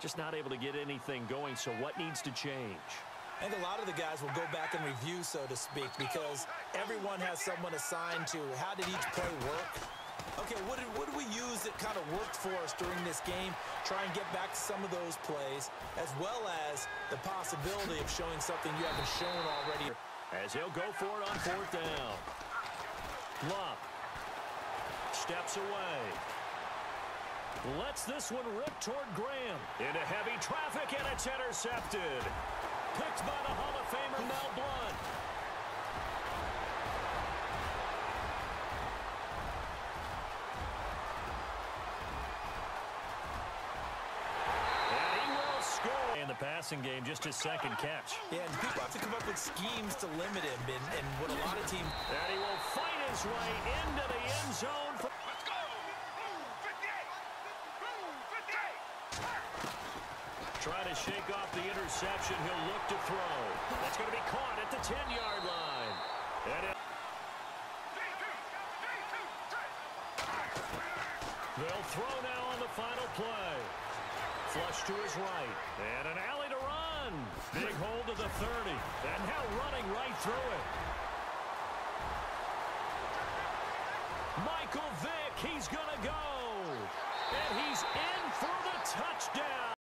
just not able to get anything going. So what needs to change? I think a lot of the guys will go back and review, so to speak, because everyone has someone assigned to how did each play work. Okay, what did we use that kind of worked for us during this game? Try and get back to some of those plays, as well as the possibility of showing something you haven't shown already. As he'll go for it on 4th down. Love steps away. Lets this one rip toward Graham. Into heavy traffic, and it's intercepted. Picked by the Hall of Famer Mel Blount. And he will score. In the passing game, just his second catch. Yeah, and people have to come up with schemes to limit him, and what a lot of teams... And he will fight his way into the end zone. Try to shake off the interception. He'll look to throw. That's going to be caught at the 10-yard line. They'll throw now on the final play. Flush to his right. And an alley to run. Big hold to the 30. And now running right through it. Michael Vick, he's going to go. And he's in for the touchdown.